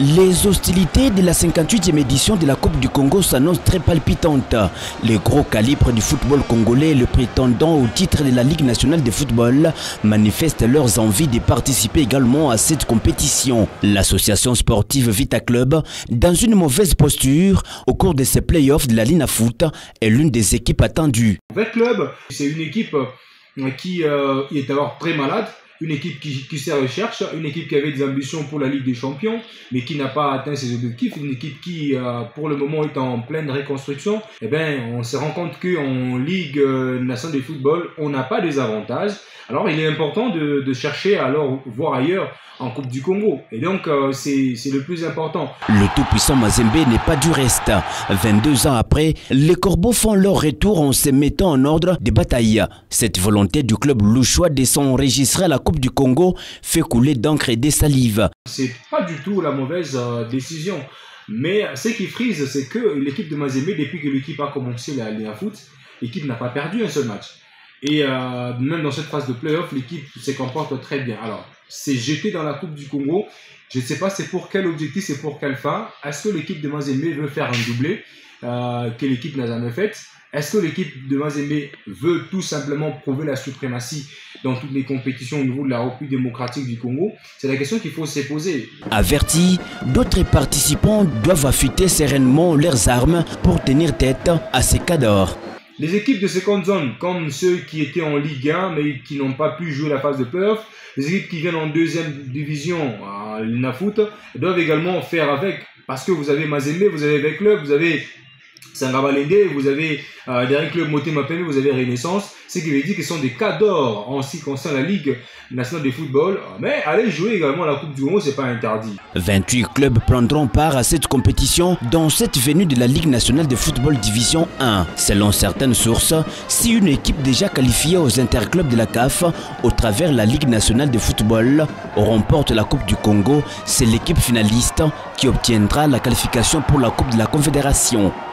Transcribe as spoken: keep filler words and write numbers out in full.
Les hostilités de la cinquante-huitième édition de la Coupe du Congo s'annoncent très palpitantes. Les gros calibres du football congolais et le prétendant au titre de la Ligue nationale de football manifestent leurs envies de participer également à cette compétition. L'association sportive Vita Club, dans une mauvaise posture au cours de ces playoffs de la Ligue Foot, est l'une des équipes attendues. Vita Club, c'est une équipe qui euh, est alors très malade. Une équipe qui, qui se recherche, une équipe qui avait des ambitions pour la Ligue des Champions, mais qui n'a pas atteint ses objectifs, une équipe qui, euh, pour le moment, est en pleine reconstruction. Eh bien, on se rend compte qu'en Ligue nationale de football, on n'a pas des avantages. Alors, il est important de, de chercher à alors voir ailleurs en Coupe du Congo. Et donc, euh, c'est le plus important. Le tout-puissant Mazembe n'est pas du reste. vingt-deux ans après, les Corbeaux font leur retour en se mettant en ordre de bataille. Cette volonté du club louchois de s'enregistrer à la Coupe du Congo fait couler d'encre et des salives. C'est pas du tout la mauvaise euh, décision. Mais ce qui frise, c'est que l'équipe de Mazembe, depuis que l'équipe a commencé la Ligue Foot, l'équipe n'a pas perdu un seul match. Et euh, même dans cette phase de play-off, l'équipe se comporte très bien. Alors, c'est jeté dans la Coupe du Congo. Je ne sais pas c'est pour quel objectif, c'est pour quelle fin. Est-ce que l'équipe de Mazembe veut faire un doublé euh, que l'équipe n'a jamais fait? Est-ce que l'équipe de Mazembe veut tout simplement prouver la suprématie dans toutes les compétitions au niveau de la République démocratique du Congo? C'est la question qu'il faut se poser. Avertis, d'autres participants doivent affûter sereinement leurs armes pour tenir tête à ces cadors. Les équipes de seconde zone, comme ceux qui étaient en Ligue un mais qui n'ont pas pu jouer la phase de play-off, les équipes qui viennent en deuxième division à l'I N A Foot doivent également faire avec. Parce que vous avez Mazembe, vous avez Vita Club, vous avez Sangabalende, vous avez euh, derrière Club Motema Pembe, vous avez Renaissance. Ce qui veut dire que ce sont des cas d'or en ce qui concerne la Ligue nationale de football. Mais aller jouer également la Coupe du Congo, c'est pas interdit. vingt-huit clubs prendront part à cette compétition dans cette venue de la Ligue nationale de football division un. Selon certaines sources, si une équipe déjà qualifiée aux interclubs de la C A F au travers la Ligue nationale de football remporte la Coupe du Congo, c'est l'équipe finaliste qui obtiendra la qualification pour la Coupe de la Confédération.